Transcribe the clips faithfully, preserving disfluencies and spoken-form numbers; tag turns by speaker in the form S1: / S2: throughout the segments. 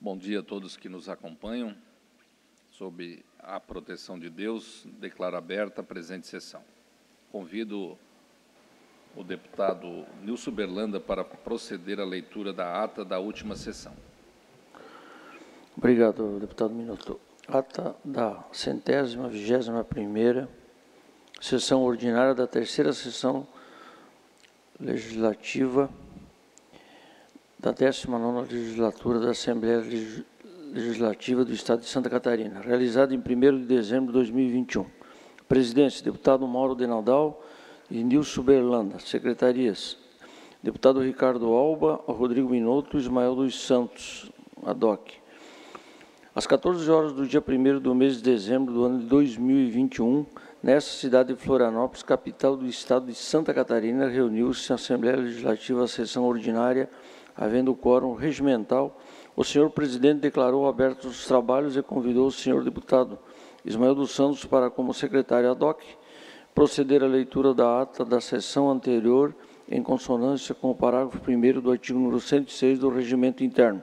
S1: Bom dia a todos que nos acompanham. Sob a proteção de Deus, declaro aberta a presente sessão. Convido o deputado Nilson Berlanda para proceder à leitura da ata da última sessão.
S2: Obrigado, deputado Minuto. Ata da centésima, vigésima primeira, sessão ordinária da terceira sessão legislativa da décima nona legislatura da Assembleia Legislativa do Estado de Santa Catarina, realizada em primeiro de dezembro de dois mil e vinte e um. Presidência, deputado Mauro Denaldal e Nilson Berlanda. Secretarias, deputado Ricardo Alba, Rodrigo Minotto e Ismael dos Santos, A D O C. Às quatorze horas do dia primeiro do mês de dezembro do ano de dois mil e vinte e um, nessa cidade de Florianópolis, capital do Estado de Santa Catarina, reuniu-se a Assembleia Legislativa, a sessão ordinária, havendo quórum regimental. O senhor presidente declarou abertos os trabalhos e convidou o senhor deputado Ismael dos Santos para, como secretário ad hoc, proceder à leitura da ata da sessão anterior, em consonância com o parágrafo primeiro do artigo número cento e seis do Regimento Interno.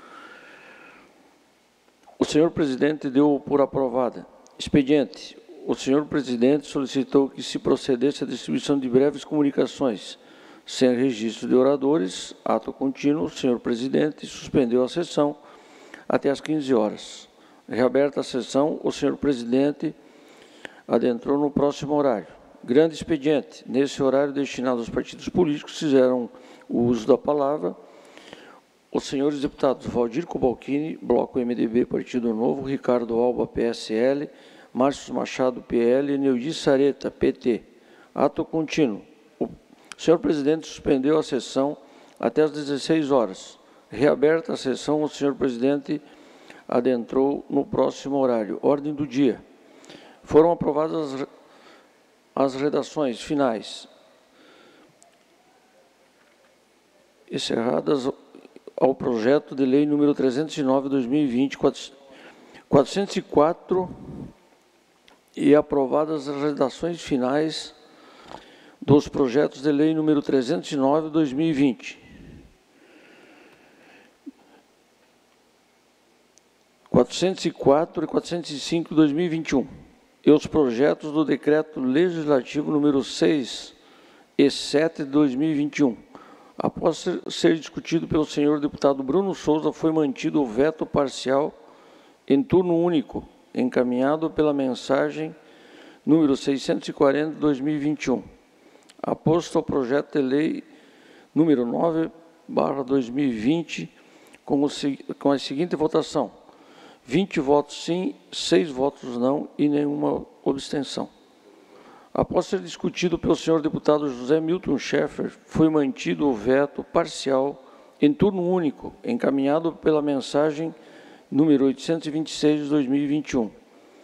S2: O senhor presidente deu por aprovada. Expediente. O senhor presidente solicitou que se procedesse à distribuição de breves comunicações, sem registro de oradores. Ato contínuo. O senhor presidente suspendeu a sessão até às quinze horas. Reaberta a sessão, o senhor presidente adentrou no próximo horário. Grande expediente. Nesse horário destinado aos partidos políticos, fizeram o uso da palavra os senhores deputados Valdir Cobalcini, Bloco M D B, Partido Novo, Ricardo Alba, P S L, Márcio Machado, P L, e Neudi Sareta, P T. Ato contínuo. O senhor presidente suspendeu a sessão até às dezesseis horas. Reaberta a sessão, o senhor presidente adentrou no próximo horário. Ordem do dia. Foram aprovadas as, as redações finais. Encerradas ao projeto de lei número trezentos e nove, dois mil e vinte, quatrocentos e quatro, e aprovadas as redações finais dos projetos de lei número trezentos e nove, dois mil e vinte. quatrocentos e quatro e quatrocentos e cinco, dois mil e vinte e um. E os projetos do decreto legislativo número seis e sete de dois mil e vinte e um. Após ser, ser discutido pelo senhor deputado Bruno Souza, foi mantido o veto parcial em turno único, encaminhado pela mensagem número seiscentos e quarenta de dois mil e vinte e um. Aposto ao projeto de lei número nove barra dois mil e vinte, com, o, com a seguinte votação: vinte votos sim, seis votos não e nenhuma abstenção. Após ser discutido pelo senhor deputado José Milton Schaeffer, foi mantido o veto parcial em turno único, encaminhado pela mensagem número oitocentos e vinte e seis de dois mil e vinte e um.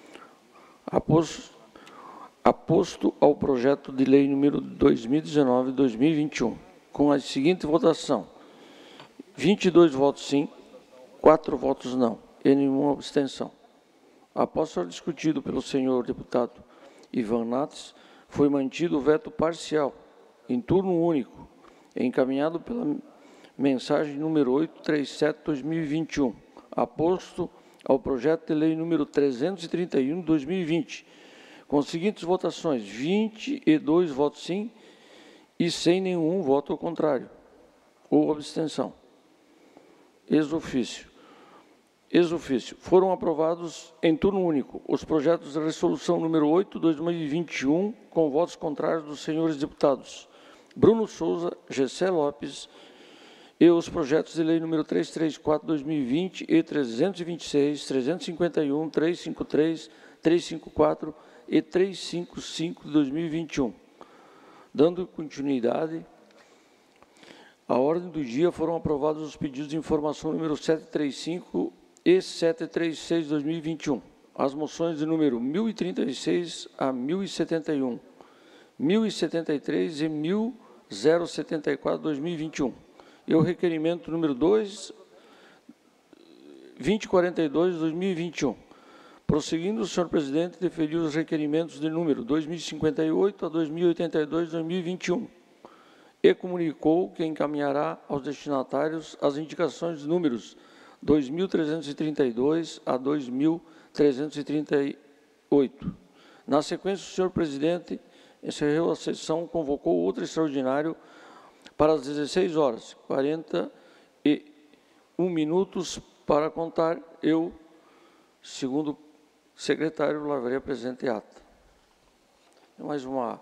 S2: Após, aposto ao projeto de lei número dois mil e dezenove, dois mil e vinte e um, com a seguinte votação: vinte e dois votos sim, quatro votos não e nenhuma abstenção. Após ser discutido pelo senhor deputado Ivan Nates, foi mantido o veto parcial, em turno único, encaminhado pela mensagem número oitocentos e trinta e sete de dois mil e vinte e um, aposto ao projeto de lei número trezentos e trinta e um de dois mil e vinte, com as seguintes votações: vinte e dois votos sim e sem nenhum voto ao contrário ou abstenção. Ex ofício. Ex ofício. Foram aprovados em turno único os projetos de resolução número oito de dois mil e vinte e um, com votos contrários dos senhores deputados Bruno Souza, Gessé Lopes, e os projetos de lei número trezentos e trinta e quatro de dois mil e vinte e trezentos e vinte e seis, trezentos e cinquenta e um, trezentos e cinquenta e três, trezentos e cinquenta e quatro e trezentos e cinquenta e cinco de dois mil e vinte e um. Dando continuidade à ordem do dia, foram aprovados os pedidos de informação número setecentos e trinta e cinco e setecentos e trinta e seis de dois mil e vinte e um, as moções de número mil e trinta e seis a mil e setenta e um, mil e setenta e três e mil e setenta e quatro de dois mil e vinte e um, e o requerimento número dois, vinte e quarenta e dois de dois mil e vinte e um. Prosseguindo, o senhor presidente deferiu os requerimentos de número dois mil e cinquenta e oito a dois mil e oitenta e dois de dois mil e vinte e um e comunicou que encaminhará aos destinatários as indicações de números dois mil trezentos e trinta e dois a dois mil trezentos e trinta e oito. Na sequência, o senhor presidente encerrou a sessão, convocou outro extraordinário para as dezesseis horas, quarenta e um minutos para contar. Eu, segundo secretário, lavarei a presente ata. Mais uma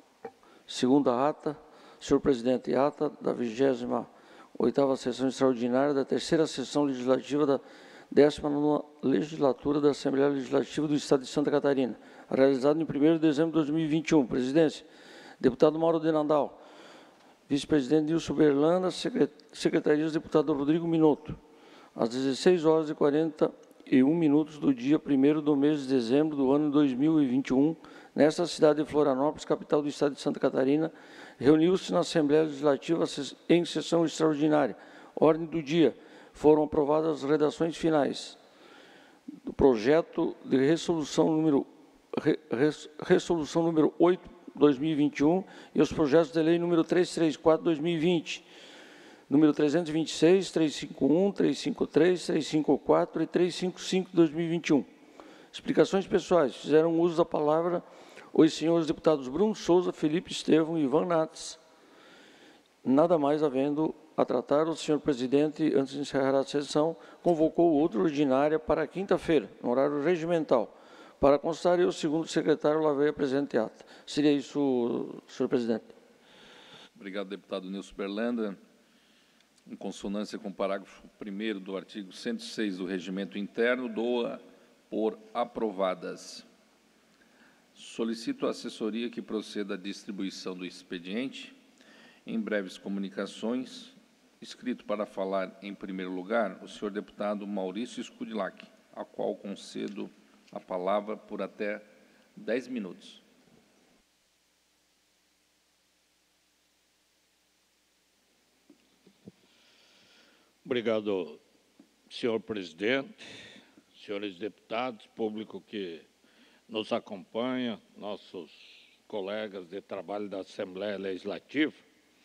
S2: segunda ata, senhor presidente, ata da vigésima oitava sessão extraordinária da terceira sessão legislativa da décima nona legislatura da Assembleia Legislativa do Estado de Santa Catarina, realizada em primeiro de dezembro de dois mil e vinte e um. Presidência, deputado Mauro de Nadal, vice-presidente Nilson Berlanda, secretarias, deputado Rodrigo Minotto. Às dezesseis horas e quarenta e um minutos do dia primeiro do mês de dezembro do ano dois mil e vinte e um, nesta cidade de Florianópolis, capital do Estado de Santa Catarina, reuniu-se na Assembleia Legislativa em sessão extraordinária. Ordem do dia. Foram aprovadas as redações finais do projeto de resolução número, re, res, resolução número oito, dois mil e vinte e um, e os projetos de lei número trezentos e trinta e quatro, dois mil e vinte, número trezentos e vinte e seis, trezentos e cinquenta e um, trezentos e cinquenta e três, trezentos e cinquenta e quatro e trezentos e cinquenta e cinco, dois mil e vinte e um. Explicações pessoais. Fizeram uso da palavra os senhores deputados Bruno Souza, Felipe Estevão e Ivan Nats. Nada mais havendo a tratar, o senhor presidente, antes de encerrar a sessão, convocou outra ordinária para quinta-feira, no horário regimental. Para constar, eu, segundo secretário, lavei a presente ata. Seria isso, senhor presidente.
S1: Obrigado, deputado Nilson Berlanda. Em consonância com o parágrafo primeiro do artigo cento e seis do Regimento Interno, doa por aprovadas. Solicito à assessoria que proceda à distribuição do expediente. Em breves comunicações, inscrito para falar em primeiro lugar, o senhor deputado Maurício Scudilac, a qual concedo a palavra por até dez minutos.
S3: Obrigado, senhor presidente, senhores deputados, público que nos acompanha, nossos colegas de trabalho da Assembleia Legislativa.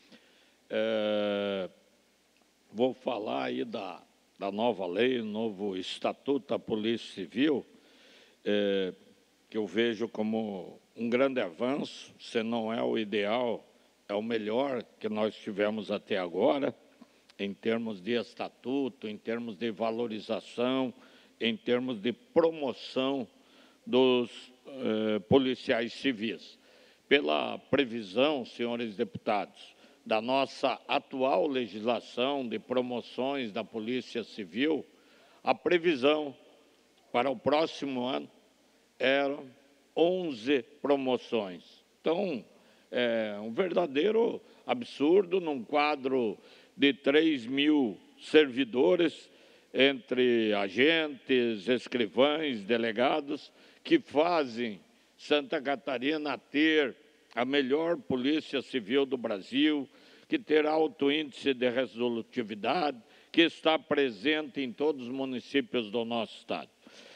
S3: É, vou falar aí da, da nova lei, novo Estatuto da Polícia Civil, é, que eu vejo como um grande avanço, se não é o ideal, é o melhor que nós tivemos até agora, em termos de estatuto, em termos de valorização, em termos de promoção dos eh, policiais civis. Pela previsão, senhores deputados, da nossa atual legislação de promoções da Polícia Civil, a previsão para o próximo ano eram onze promoções. Então, é um verdadeiro absurdo num quadro de três mil servidores, entre agentes, escrivães, delegados, que fazem Santa Catarina ter a melhor polícia civil do Brasil, que terá alto índice de resolutividade, que está presente em todos os municípios do nosso estado.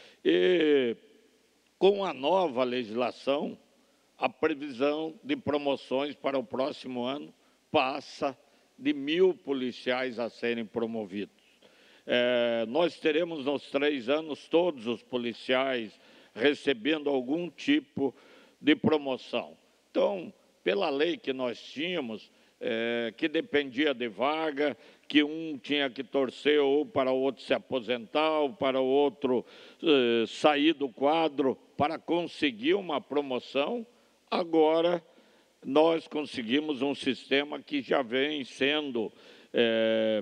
S3: E com a nova legislação, a previsão de promoções para o próximo ano passa de mil policiais a serem promovidos. É, nós teremos nos três anos todos os policiais recebendo algum tipo de promoção. Então, pela lei que nós tínhamos, é, que dependia de vaga, que um tinha que torcer ou para o outro se aposentar, ou para o outro é, sair do quadro para conseguir uma promoção, agora nós conseguimos um sistema que já vem sendo é,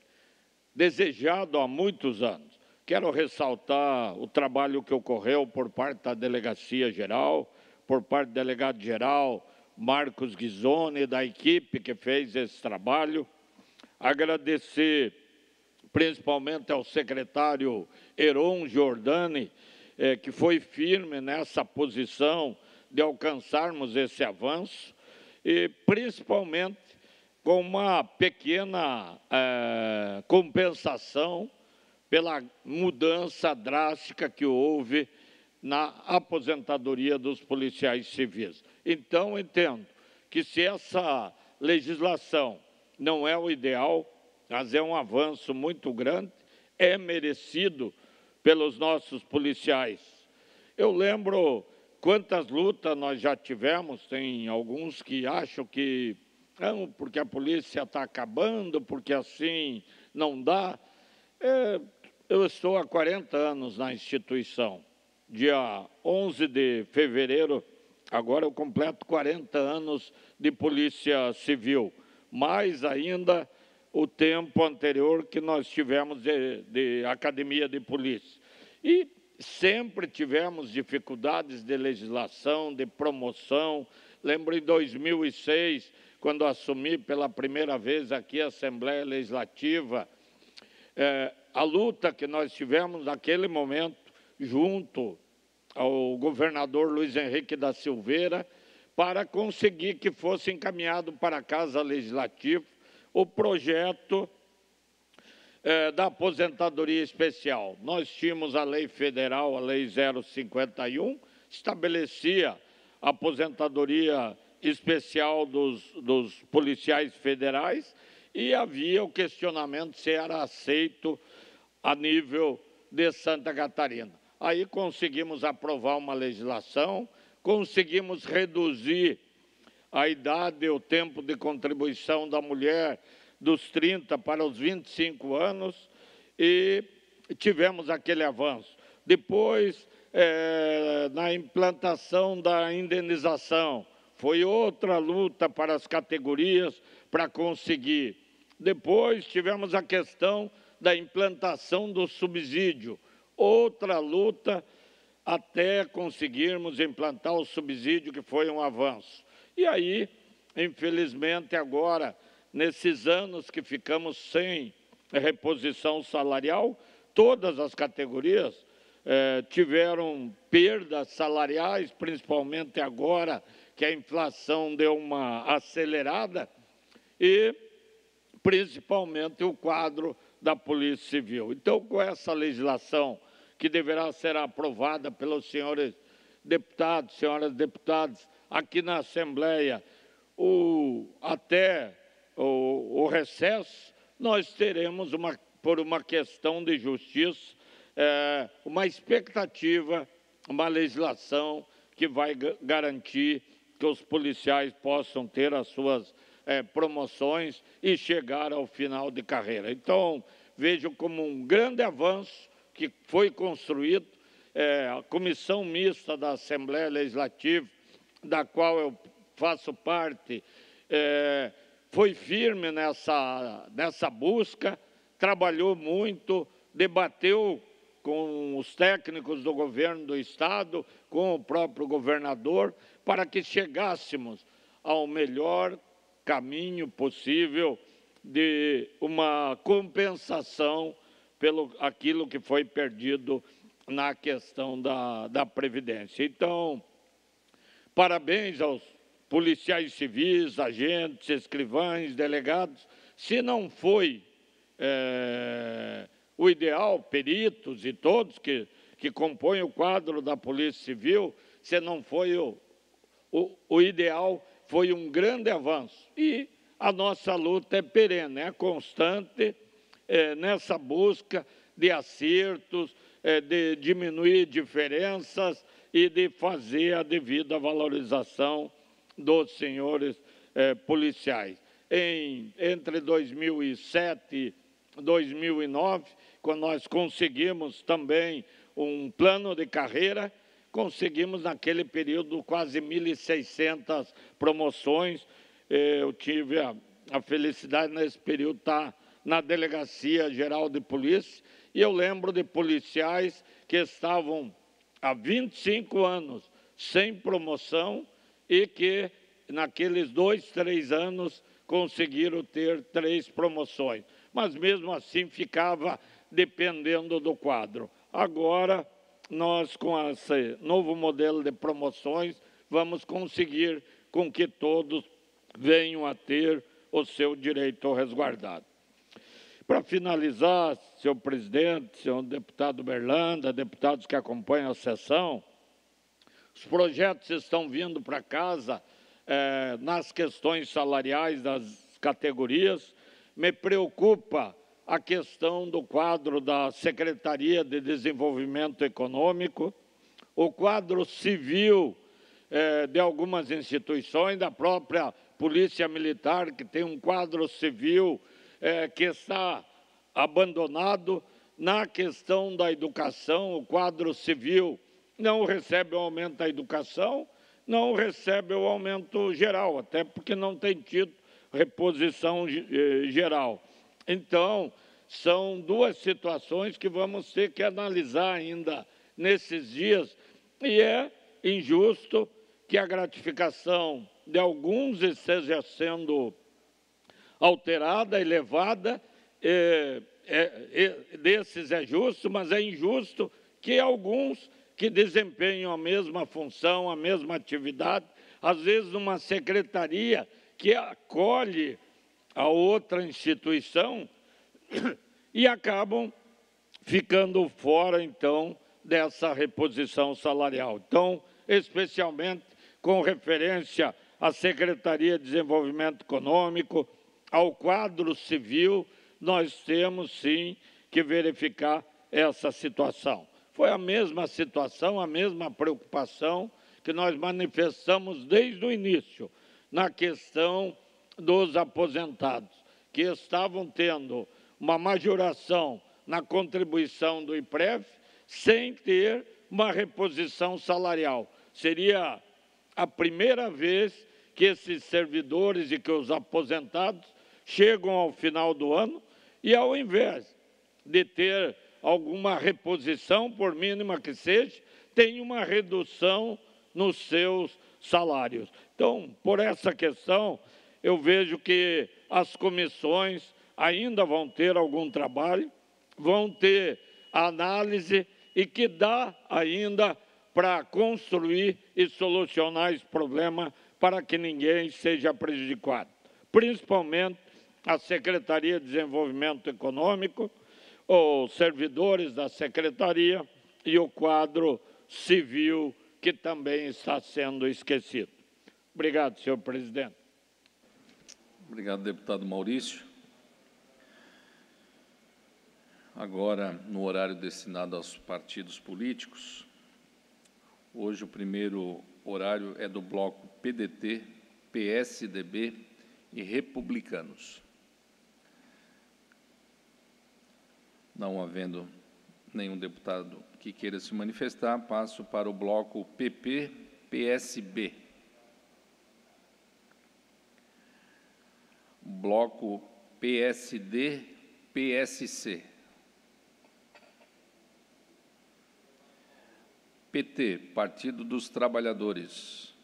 S3: desejado há muitos anos. Quero ressaltar o trabalho que ocorreu por parte da Delegacia Geral, por parte do delegado-geral Marcos Ghisoni, da equipe que fez esse trabalho. Agradecer principalmente ao secretário Heron Giordani, eh, que foi firme nessa posição de alcançarmos esse avanço, e principalmente com uma pequena eh, compensação pela mudança drástica que houve na aposentadoria dos policiais civis. Então, entendo que se essa legislação não é o ideal, mas é um avanço muito grande, é merecido pelos nossos policiais. Eu lembro quantas lutas nós já tivemos, tem alguns que acham que não, porque a polícia está acabando, porque assim não dá. É, eu estou há quarenta anos na instituição. Dia onze de fevereiro, agora eu completo quarenta anos de Polícia Civil, mais ainda o tempo anterior que nós tivemos de, de Academia de Polícia. E sempre tivemos dificuldades de legislação, de promoção. Lembro em dois mil e seis, quando assumi pela primeira vez aqui a Assembleia Legislativa, é, a luta que nós tivemos naquele momento, junto ao governador Luiz Henrique da Silveira, para conseguir que fosse encaminhado para a Casa Legislativa o projeto é, da aposentadoria especial. Nós tínhamos a lei federal, a Lei zero cinquenta e um, estabelecia a aposentadoria especial dos, dos policiais federais e havia o questionamento se era aceito a nível de Santa Catarina. Aí conseguimos aprovar uma legislação, conseguimos reduzir a idade, o tempo de contribuição da mulher dos trinta para os vinte e cinco anos e tivemos aquele avanço. Depois, é, na implantação da indenização, foi outra luta para as categorias para conseguir. Depois, tivemos a questão da implantação do subsídio, outra luta até conseguirmos implantar o subsídio, que foi um avanço. E aí, infelizmente, agora, nesses anos que ficamos sem reposição salarial, todas as categorias eh, tiveram perdas salariais, principalmente agora que a inflação deu uma acelerada, e principalmente o quadro da Polícia Civil. Então, com essa legislação que deverá ser aprovada pelos senhores deputados, senhoras deputadas, aqui na Assembleia, o, até o, o recesso, nós teremos, uma, por uma questão de justiça, é, uma expectativa, uma legislação que vai garantir que os policiais possam ter as suas é, promoções e chegar ao final de carreira. Então, vejo como um grande avanço que foi construído, é, a Comissão Mista da Assembleia Legislativa, da qual eu faço parte, é, foi firme nessa, nessa busca, trabalhou muito, debateu com os técnicos do governo do Estado, com o próprio governador, para que chegássemos ao melhor caminho possível de uma compensação pelo aquilo que foi perdido na questão da, da Previdência. Então, parabéns aos policiais civis, agentes, escrivães, delegados. Se não foi é, o ideal, peritos e todos que, que compõem o quadro da Polícia Civil, se não foi o, o, o ideal, foi um grande avanço. E a nossa luta é perene, é constante é, nessa busca de acertos, é, de diminuir diferenças e de fazer a devida valorização dos senhores eh, policiais. Em, entre dois mil e sete e dois mil e nove, quando nós conseguimos também um plano de carreira, conseguimos naquele período quase mil e seiscentas promoções. Eu tive a, a felicidade nesse período estar na Delegacia Geral de Polícia e eu lembro de policiais que estavam há vinte e cinco anos sem promoção e que, naqueles dois, três anos, conseguiram ter três promoções. Mas, mesmo assim, ficava dependendo do quadro. Agora, nós, com esse novo modelo de promoções, vamos conseguir com que todos venham a ter o seu direito resguardado. Para finalizar, senhor presidente, senhor deputado Berlanda, deputados que acompanham a sessão, os projetos estão vindo para casa eh, nas questões salariais das categorias. Me preocupa a questão do quadro da Secretaria de Desenvolvimento Econômico, o quadro civil eh, de algumas instituições, da própria Polícia Militar, que tem um quadro civil eh, que está abandonado. Na questão da educação, o quadro civil não recebe o aumento da educação, não recebe o aumento geral, até porque não tem tido reposição geral. Então, são duas situações que vamos ter que analisar ainda nesses dias, e é injusto que a gratificação de alguns esteja sendo alterada, elevada, é, é, é, desses é justo, mas é injusto que alguns que desempenham a mesma função, a mesma atividade, às vezes numa secretaria que acolhe a outra instituição e acabam ficando fora, então, dessa reposição salarial. Então, especialmente com referência à Secretaria de Desenvolvimento Econômico, ao quadro civil, nós temos, sim, que verificar essa situação. Foi a mesma situação, a mesma preocupação que nós manifestamos desde o início na questão dos aposentados, que estavam tendo uma majoração na contribuição do I P R E V sem ter uma reposição salarial. Seria a primeira vez que esses servidores e que os aposentados chegam ao final do ano e, ao invés de ter alguma reposição, por mínima que seja, tem uma redução nos seus salários. Então, por essa questão, eu vejo que as comissões ainda vão ter algum trabalho, vão ter análise e que dá ainda para construir e solucionar esse problema para que ninguém seja prejudicado. Principalmente a Secretaria de Desenvolvimento Econômico, os servidores da Secretaria e o quadro civil, que também está sendo esquecido. Obrigado, senhor presidente.
S1: Obrigado, deputado Maurício. Agora, no horário destinado aos partidos políticos, hoje o primeiro horário é do bloco P D T, P S D B e Republicanos. Não havendo nenhum deputado que queira se manifestar, passo para o bloco P P, P S B. Bloco P S D, P S C. P T, Partido dos Trabalhadores.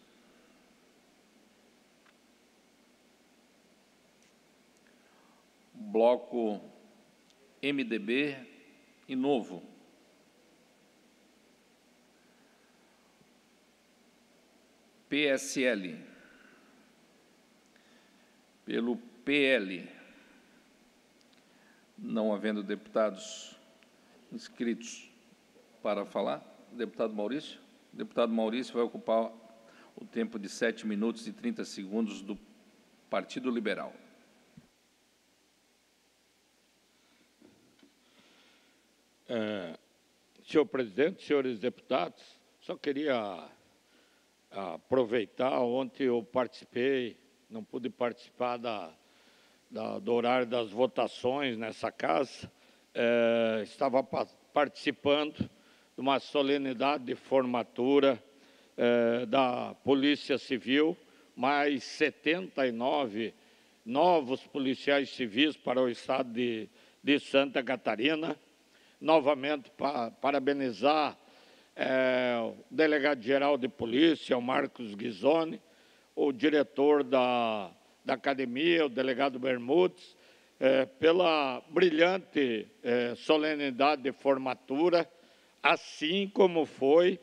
S1: Bloco M D B e Novo. P S L. Pelo P L, não havendo deputados inscritos para falar, deputado Maurício. O deputado Maurício vai ocupar o tempo de sete minutos e trinta segundos do Partido Liberal.
S3: É, senhor presidente, senhores deputados, só queria aproveitar, ontem eu participei, não pude participar da, da, do horário das votações nessa casa, é, estava pa participando de uma solenidade de formatura é, da Polícia Civil, mais setenta e nove novos policiais civis para o estado de, de Santa Catarina. Novamente, pa parabenizar é, o delegado-geral de polícia, o Marcos Ghisoni, o diretor da, da academia, o delegado Bermudes, é, pela brilhante é, solenidade de formatura, assim como foi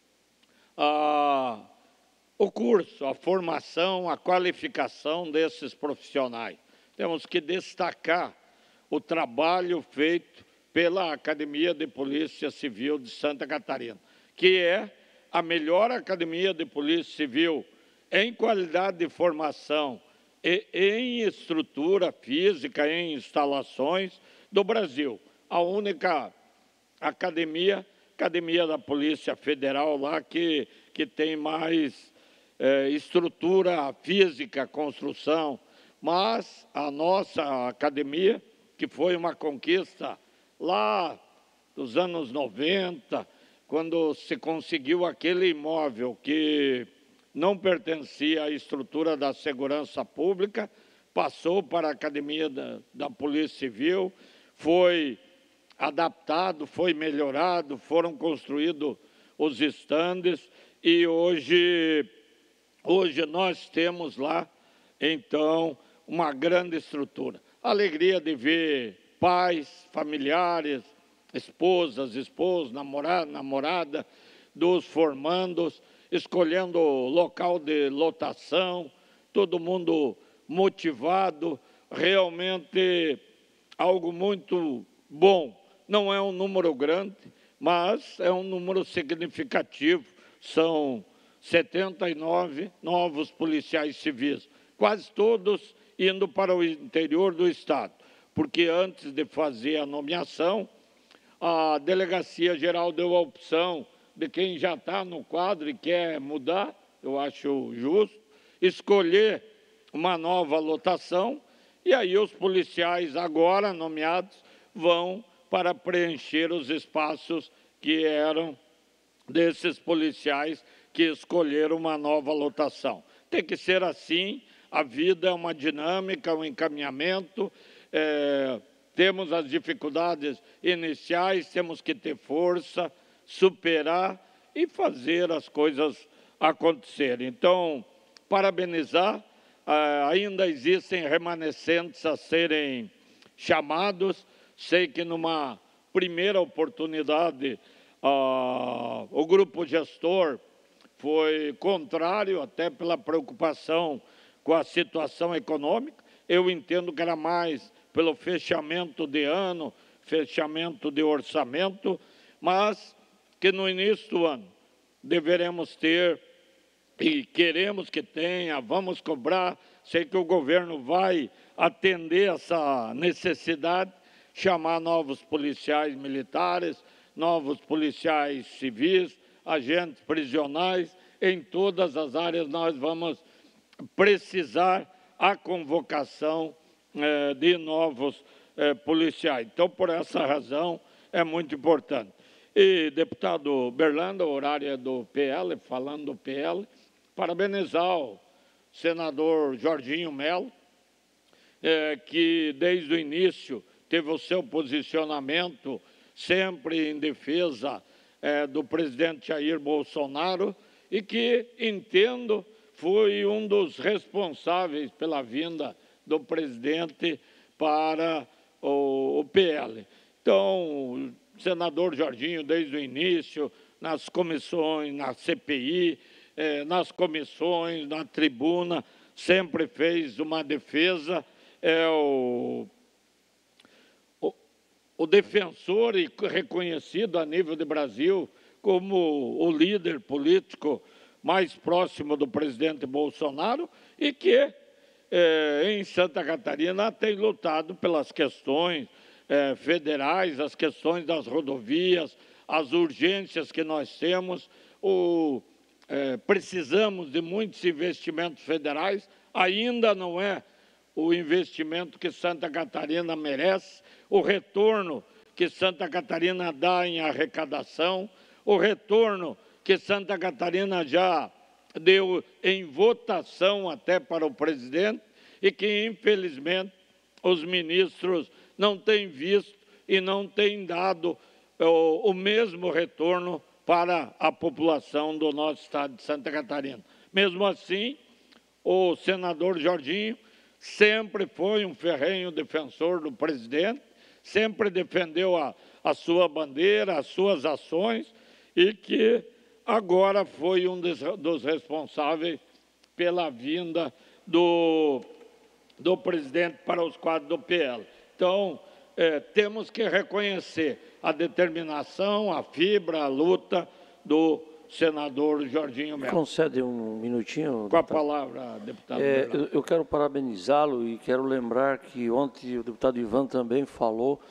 S3: a, o curso, a formação, a qualificação desses profissionais. Temos que destacar o trabalho feito pela Academia de Polícia Civil de Santa Catarina, que é a melhor academia de Polícia Civil em qualidade de formação e em estrutura física, em instalações do Brasil. A única academia, academia da Polícia Federal lá, que, que tem mais é, estrutura física, construção, mas a nossa academia, que foi uma conquista lá dos anos noventa, quando se conseguiu aquele imóvel que não pertencia à estrutura da segurança pública, passou para a Academia da, da Polícia Civil, foi adaptado, foi melhorado, foram construídos os estandes e hoje, hoje nós temos lá, então, uma grande estrutura. Alegria de ver pais, familiares, esposas, esposos, namorada, namorada, dos formandos, escolhendo o local de lotação, todo mundo motivado, realmente algo muito bom. Não é um número grande, mas é um número significativo. São setenta e nove novos policiais civis, quase todos indo para o interior do Estado, porque antes de fazer a nomeação, a Delegacia Geral deu a opção de quem já está no quadro e quer mudar, eu acho justo, escolher uma nova lotação, e aí os policiais agora nomeados vão para preencher os espaços que eram desses policiais que escolheram uma nova lotação. Tem que ser assim, a vida é uma dinâmica, um encaminhamento, é, temos as dificuldades iniciais, temos que ter força, superar e fazer as coisas acontecerem. Então, parabenizar, ainda existem remanescentes a serem chamados. Sei que numa primeira oportunidade o grupo gestor foi contrário, até pela preocupação com a situação econômica. Eu entendo que era mais pelo fechamento de ano, fechamento de orçamento, mas que no início do ano deveremos ter, e queremos que tenha, vamos cobrar, sei que o governo vai atender essa necessidade, chamar novos policiais militares, novos policiais civis, agentes prisionais, em todas as áreas nós vamos precisar a convocação eh, de novos eh, policiais. Então, por essa razão, é muito importante. E, deputado Berlanda, horário é do P L, falando do P L, parabenizar o senador Jorginho Melo, eh, que desde o início teve o seu posicionamento sempre em defesa eh, do presidente Jair Bolsonaro e que, entendo, foi um dos responsáveis pela vinda do presidente para o, o P L. Então, o senador Jorginho, desde o início, nas comissões, na C P I, eh, nas comissões, na tribuna, sempre fez uma defesa, é o, o, o defensor e reconhecido a nível de Brasil como o líder político mais próximo do presidente Bolsonaro e que, eh, em Santa Catarina, tem lutado pelas questões eh, federais, as questões das rodovias, as urgências que nós temos, o, eh, precisamos de muitos investimentos federais, ainda não é o investimento que Santa Catarina merece, o retorno que Santa Catarina dá em arrecadação, o retorno que Santa Catarina já deu em votação até para o presidente e que, infelizmente, os ministros não têm visto e não têm dado o, o mesmo retorno para a população do nosso estado de Santa Catarina. Mesmo assim, o senador Jorginho sempre foi um ferrenho defensor do presidente, sempre defendeu a, a sua bandeira, as suas ações e que agora foi um dos, dos responsáveis pela vinda do, do presidente para os quadros do P L. Então, é, temos que reconhecer a determinação, a fibra, a luta do senador Jorginho Melo.
S2: Concede um minutinho?
S3: Com a palavra, deputado.
S2: É, eu, eu quero parabenizá-lo e quero lembrar que ontem o deputado Ivan também falou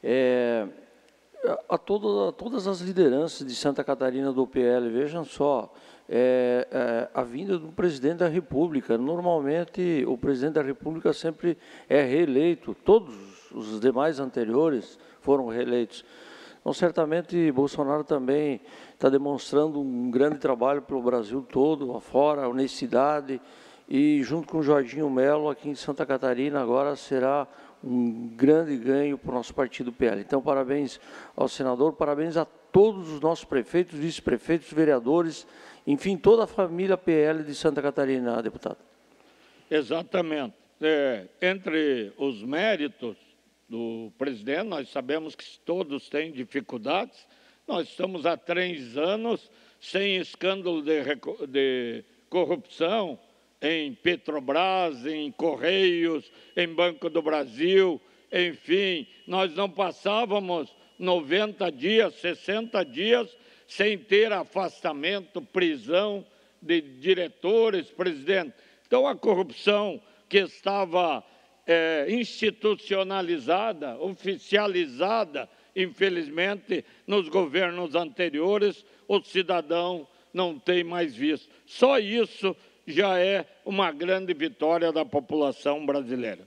S2: É, a, todo, a todas as lideranças de Santa Catarina do P L, vejam só, é, é, a vinda do presidente da República. Normalmente, o presidente da República sempre é reeleito, todos os demais anteriores foram reeleitos. Então, certamente, Bolsonaro também está demonstrando um grande trabalho pelo Brasil todo, afora, honestidade, e junto com o Jorginho Melo, aqui em Santa Catarina, agora será um grande ganho para o nosso partido P L. Então, parabéns ao senador, parabéns a todos os nossos prefeitos, vice-prefeitos, vereadores, enfim, toda a família P L de Santa Catarina, deputado.
S3: Exatamente. É, entre os méritos do presidente, nós sabemos que todos têm dificuldades. Nós estamos há três anos sem escândalo de, de corrupção em Petrobras, em Correios, em Banco do Brasil, enfim, nós não passávamos noventa dias, sessenta dias sem ter afastamento, prisão de diretores, presidente. Então, a corrupção que estava é, institucionalizada, oficializada, infelizmente, nos governos anteriores, o cidadão não tem mais visto. Só isso já é uma grande vitória da população brasileira.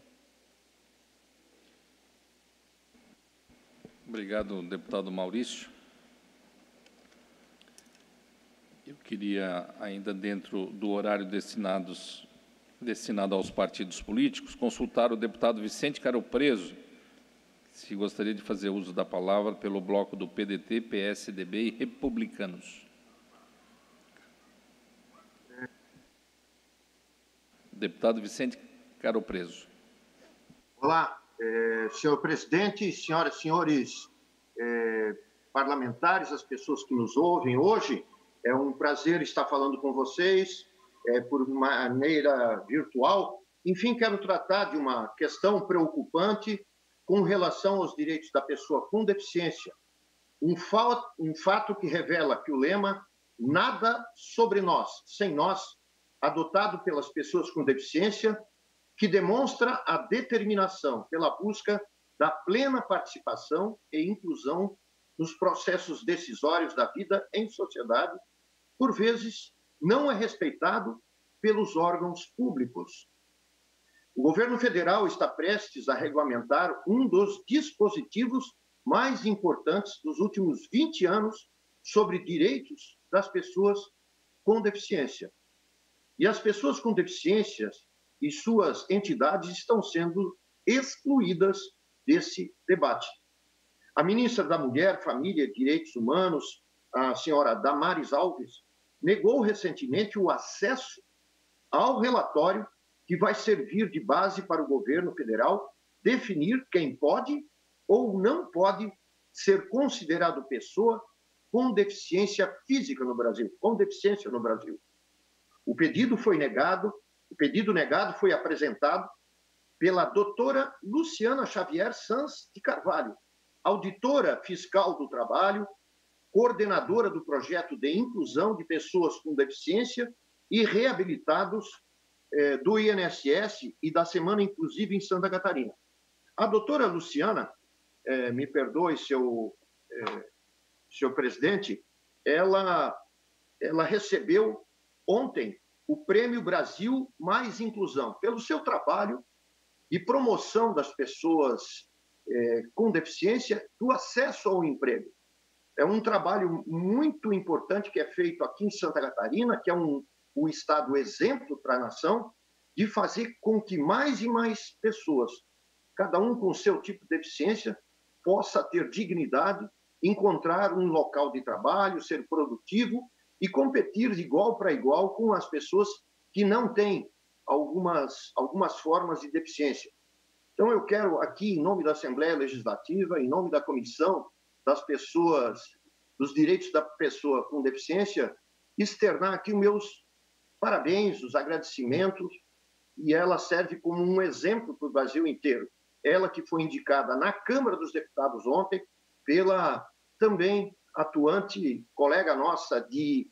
S1: Obrigado, deputado Maurício. Eu queria, ainda dentro do horário destinados, destinado aos partidos políticos, consultar o deputado Vicente Caropreso, se gostaria de fazer uso da palavra pelo bloco do P D T, P S D B e Republicanos. Deputado Vicente Caropreso.
S4: Olá, eh, senhor presidente, senhoras e senhores eh, parlamentares, as pessoas que nos ouvem hoje. É um prazer estar falando com vocês eh, por maneira virtual. Enfim, quero tratar de uma questão preocupante com relação aos direitos da pessoa com deficiência. Um, fa um fato que revela que o lema "Nada sobre nós, sem nós", adotado pelas pessoas com deficiência, que demonstra a determinação pela busca da plena participação e inclusão nos processos decisórios da vida em sociedade, por vezes não é respeitado pelos órgãos públicos. O governo federal está prestes a regulamentar um dos dispositivos mais importantes dos últimos vinte anos sobre direitos das pessoas com deficiência. E as pessoas com deficiências e suas entidades estão sendo excluídas desse debate. A ministra da Mulher, Família e Direitos Humanos, a senhora Damares Alves, negou recentemente o acesso ao relatório que vai servir de base para o governo federal definir quem pode ou não pode ser considerado pessoa com deficiência física no Brasil, com deficiência no Brasil. O pedido foi negado, o pedido negado foi apresentado pela doutora Luciana Xavier Sanz de Carvalho, auditora fiscal do trabalho, coordenadora do projeto de inclusão de pessoas com deficiência e reabilitados eh, do I N S S e da Semana Inclusiva em Santa Catarina. A doutora Luciana, eh, me perdoe, seu, eh, seu presidente, ela, ela recebeu ontem o Prêmio Brasil Mais Inclusão, pelo seu trabalho de promoção das pessoas eh, com deficiência do acesso ao emprego. É um trabalho muito importante que é feito aqui em Santa Catarina, que é um, um estado exemplo para a nação, de fazer com que mais e mais pessoas, cada um com seu tipo de deficiência, possa ter dignidade, encontrar um local de trabalho, ser produtivo e competir de igual para igual com as pessoas que não têm algumas, algumas formas de deficiência. Então, eu quero aqui, em nome da Assembleia Legislativa, em nome da Comissão das Pessoas, dos Direitos da Pessoa com Deficiência, externar aqui os meus parabéns, os agradecimentos, e ela serve como um exemplo para o Brasil inteiro. Ela que foi indicada na Câmara dos Deputados ontem pela também atuante colega nossa de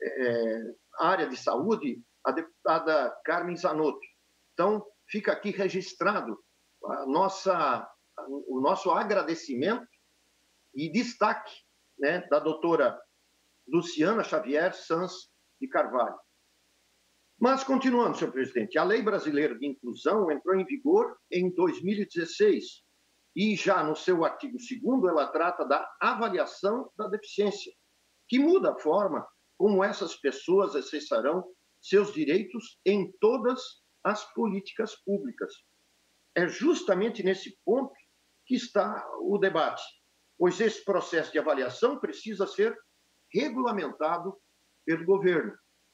S4: é, área de saúde, a deputada Carmen Zanotto. Então, fica aqui registrado a nossa, o nosso agradecimento e destaque, né, da doutora Luciana Xavier Sanz de Carvalho. Mas, continuando, senhor presidente, a Lei Brasileira de Inclusão entrou em vigor em dois mil e dezesseis e já no seu artigo segundo ela trata da avaliação da deficiência, que muda a forma como essas pessoas acessarão seus direitos em todas as políticas públicas. É justamente nesse ponto que está o debate, pois esse processo de avaliação precisa ser regulamentado pelo governo.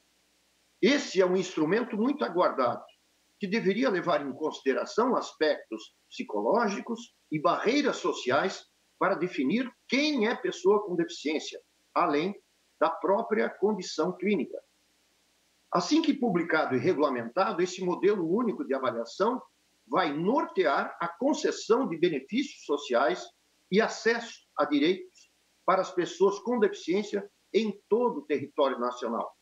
S4: Esse é um instrumento muito aguardado, que deveria levar em consideração aspectos psicológicos e barreiras sociais para definir quem é pessoa com deficiência, além da própria condição clínica. Assim que publicado e regulamentado, esse modelo único de avaliação vai nortear a concessão de benefícios sociais e acesso a direitos para as pessoas com deficiência em todo o território nacional.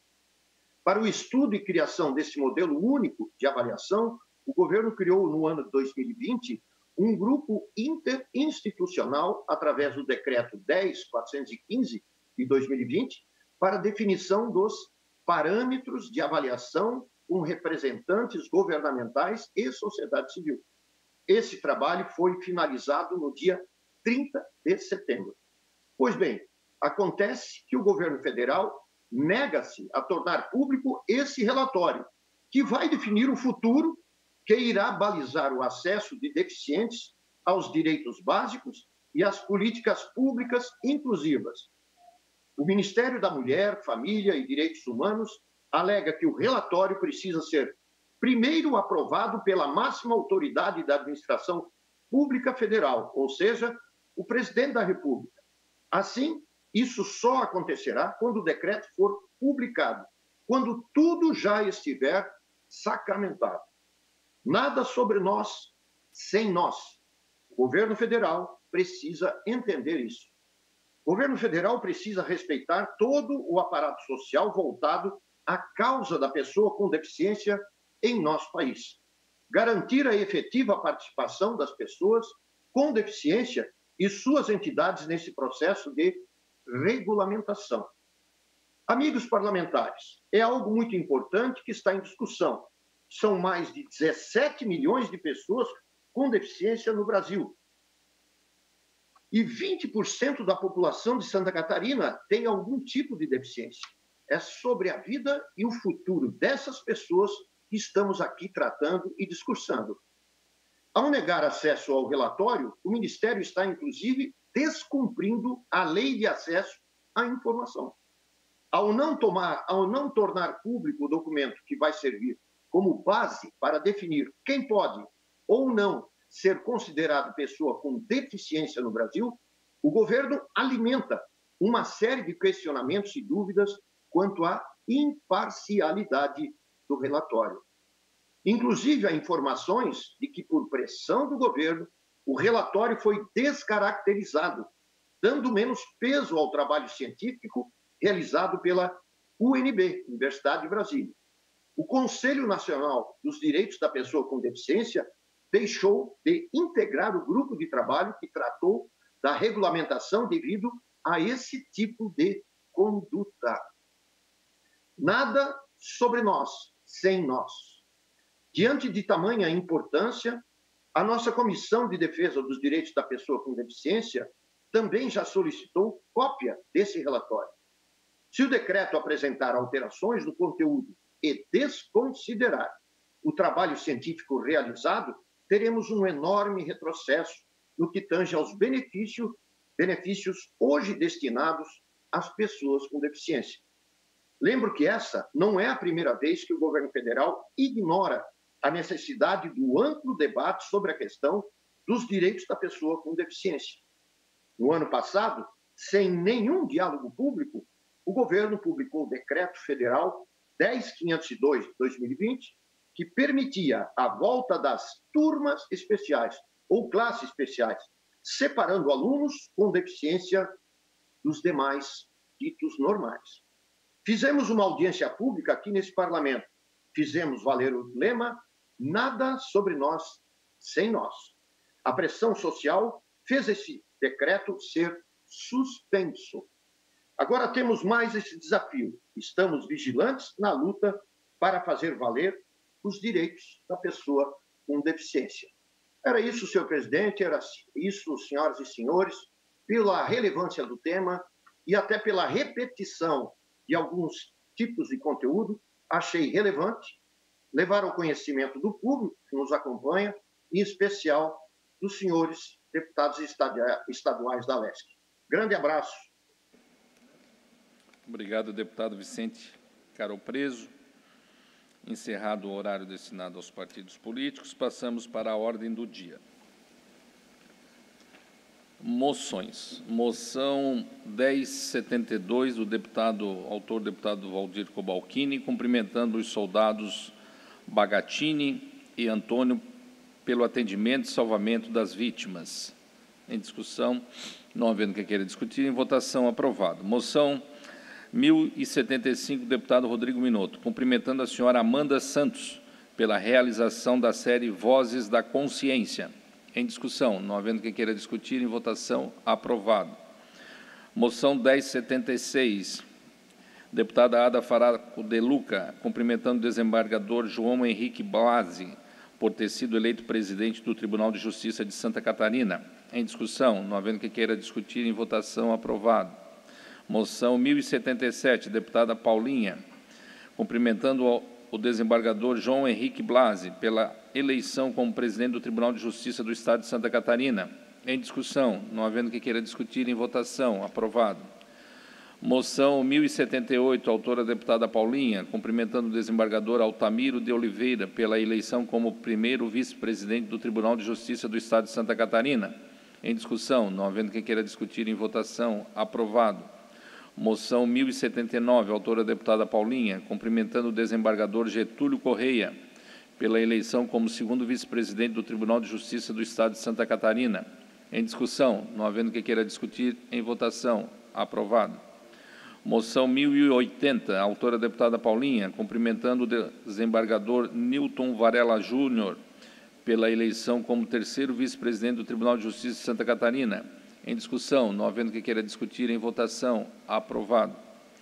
S4: Para o estudo e criação desse modelo único de avaliação, o governo criou, no ano de dois mil e vinte, um grupo interinstitucional, através do Decreto dez mil quatrocentos e quinze, de dois mil e vinte, para definição dos parâmetros de avaliação com representantes governamentais e sociedade civil. Esse trabalho foi finalizado no dia trinta de setembro. Pois bem, acontece que o governo federal nega-se a tornar público esse relatório, que vai definir o futuro que irá balizar o acesso de deficientes aos direitos básicos e às políticas públicas inclusivas. O Ministério da Mulher, Família e Direitos Humanos alega que o relatório precisa ser primeiro aprovado pela máxima autoridade da administração pública federal, ou seja, o presidente da República. Assim, isso só acontecerá quando o decreto for publicado, quando tudo já estiver sacramentado. Nada sobre nós sem nós. O governo federal precisa entender isso. O governo federal precisa respeitar todo o aparato social voltado à causa da pessoa com deficiência em nosso país. Garantir a efetiva participação das pessoas com deficiência e suas entidades nesse processo de regulamentação. Amigos parlamentares, é algo muito importante que está em discussão. São mais de dezessete milhões de pessoas com deficiência no Brasil. E vinte por cento da população de Santa Catarina tem algum tipo de deficiência. É sobre a vida e o futuro dessas pessoas que estamos aqui tratando e discursando. Ao negar acesso ao relatório, o Ministério está, inclusive, descumprindo a lei de acesso à informação. Ao não, tomar, ao não tornar público o documento que vai servir como base para definir quem pode ou não ser considerado pessoa com deficiência no Brasil, o governo alimenta uma série de questionamentos e dúvidas quanto à imparcialidade do relatório. Inclusive, há informações de que, por pressão do governo, o relatório foi descaracterizado, dando menos peso ao trabalho científico realizado pela U N B, Universidade de Brasília. O Conselho Nacional dos Direitos da Pessoa com Deficiência deixou de integrar o grupo de trabalho que tratou da regulamentação devido a esse tipo de conduta. Nada sobre nós sem nós. Diante de tamanha importância, a nossa Comissão de Defesa dos Direitos da Pessoa com Deficiência também já solicitou cópia desse relatório. Se o decreto apresentar alterações no conteúdo e desconsiderar o trabalho científico realizado, teremos um enorme retrocesso no que tange aos benefícios, benefícios hoje destinados às pessoas com deficiência. Lembro que essa não é a primeira vez que o governo federal ignora a necessidade do amplo debate sobre a questão dos direitos da pessoa com deficiência. No ano passado, sem nenhum diálogo público, o governo publicou o Decreto Federal dez mil quinhentos e dois de dois mil e vinte, que permitia a volta das turmas especiais ou classes especiais, separando alunos com deficiência dos demais ditos normais. Fizemos uma audiência pública aqui nesse parlamento. Fizemos valer o lema "Nada sobre nós sem nós". A pressão social fez esse decreto ser suspenso. Agora temos mais esse desafio. Estamos vigilantes na luta para fazer valer os direitos da pessoa com deficiência. Era isso, senhor presidente, era isso, senhoras e senhores, pela relevância do tema e até pela repetição de alguns tipos de conteúdo, achei relevante levar ao conhecimento do público que nos acompanha, em especial dos senhores deputados estaduais da Leste. Grande abraço.
S1: Obrigado, deputado Vicente Carol Preso. Encerrado o horário destinado aos partidos políticos, passamos para a ordem do dia. Moções. Moção dez setenta e dois, do deputado, autor deputado Valdir Cobalcini, cumprimentando os soldados Bagatini e Antônio pelo atendimento e salvamento das vítimas. Em discussão, não havendo quem queira discutir, em votação, aprovado. Moção mil e setenta e cinco, deputado Rodrigo Minotto, cumprimentando a senhora Amanda Santos pela realização da série Vozes da Consciência. Em discussão, não havendo quem queira discutir, em votação, aprovado. Moção dez setenta e seis, deputada Ada Faraco de Luca, cumprimentando o desembargador João Henrique Blasi por ter sido eleito presidente do Tribunal de Justiça de Santa Catarina. Em discussão, não havendo quem queira discutir, em votação, aprovado. Moção mil e setenta e sete, deputada Paulinha, cumprimentando o desembargador João Henrique Blasi pela eleição como presidente do Tribunal de Justiça do Estado de Santa Catarina. Em discussão, não havendo quem queira discutir, em votação, aprovado. Moção mil e setenta e oito, autora deputada Paulinha, cumprimentando o desembargador Altamiro de Oliveira pela eleição como primeiro vice-presidente do Tribunal de Justiça do Estado de Santa Catarina. Em discussão, não havendo quem queira discutir, em votação, aprovado. Moção mil e setenta e nove, autora deputada Paulinha, cumprimentando o desembargador Getúlio Correia pela eleição como segundo vice-presidente do Tribunal de Justiça do Estado de Santa Catarina. Em discussão, não havendo quem queira discutir, em votação, aprovado. Moção mil e oitenta, autora deputada Paulinha, cumprimentando o desembargador Nilton Varela Júnior pela eleição como terceiro vice-presidente do Tribunal de Justiça de Santa Catarina. Em discussão, não havendo quem queira discutir, em votação, aprovado.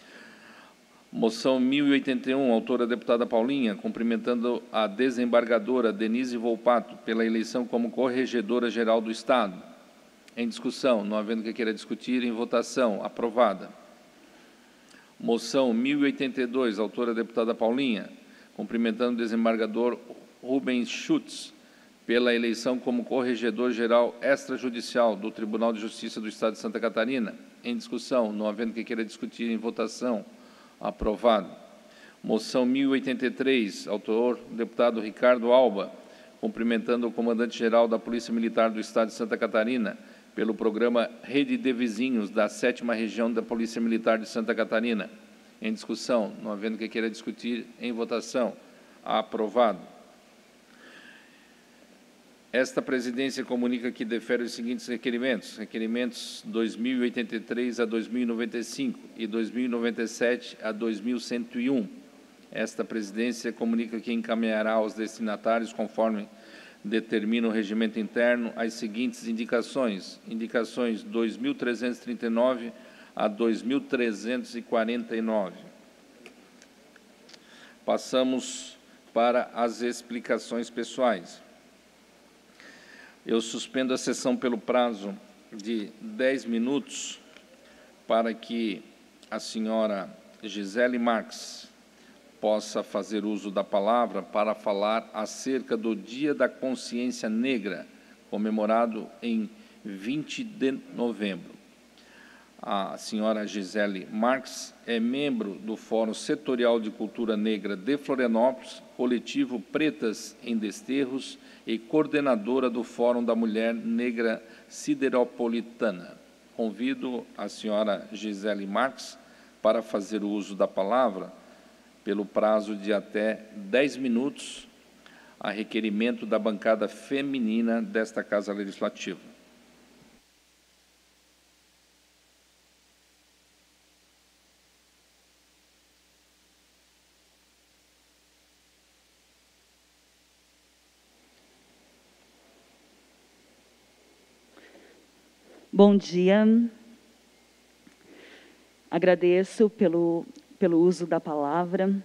S1: Moção mil e oitenta e um, autora deputada Paulinha, cumprimentando a desembargadora Denise Volpato pela eleição como corregedora-geral do Estado. Em discussão, não havendo quem queira discutir, em votação, aprovada. Moção mil e oitenta e dois, autora deputada Paulinha, cumprimentando o desembargador Rubens Schutz pela eleição como corregedor-geral extrajudicial do Tribunal de Justiça do Estado de Santa Catarina. Em discussão, não havendo quem queira discutir, em votação, aprovado. Moção mil e oitenta e três, autor deputado Ricardo Alba, cumprimentando o comandante-geral da Polícia Militar do Estado de Santa Catarina pelo programa Rede de Vizinhos da sétima Região da Polícia Militar de Santa Catarina. Em discussão, não havendo quem queira discutir, em votação, aprovado. Esta presidência comunica que defere os seguintes requerimentos. Requerimentos dois mil e oitenta e três a dois mil e noventa e cinco e dois mil e noventa e sete a dois mil cento e um. Esta presidência comunica que encaminhará aos destinatários, conforme determina o regimento interno, as seguintes indicações. Indicações dois mil trezentos e trinta e nove a dois mil trezentos e quarenta e nove. Passamos para as explicações pessoais. Eu suspendo a sessão pelo prazo de dez minutos para que a senhora Gisele Marques possa fazer uso da palavra para falar acerca do Dia da Consciência Negra, comemorado em vinte de novembro. A senhora Gisele Marques é membro do Fórum Setorial de Cultura Negra de Florianópolis, coletivo Pretas em Desterros e coordenadora do Fórum da Mulher Negra Sideropolitana. Convido a senhora Gisele Marques para fazer o uso da palavra pelo prazo de até dez minutos, a requerimento da bancada feminina desta Casa Legislativa.
S5: Bom dia. Agradeço pelo, pelo uso da palavra.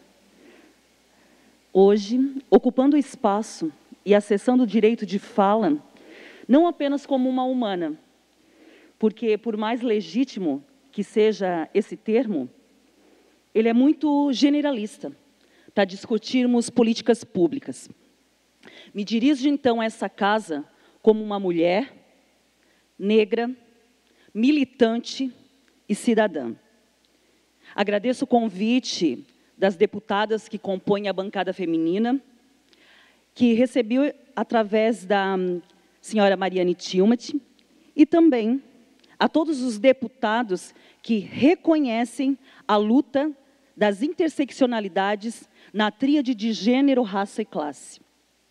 S5: Hoje, ocupando o espaço e acessando o direito de fala, não apenas como uma humana, porque, por mais legítimo que seja esse termo, ele é muito generalista para discutirmos políticas públicas. Me dirijo, então, a essa casa como uma mulher negra, militante e cidadã. Agradeço o convite das deputadas que compõem a bancada feminina, que recebi através da senhora Mariane Tilmati, e também a todos os deputados que reconhecem a luta das interseccionalidades na tríade de gênero, raça e classe.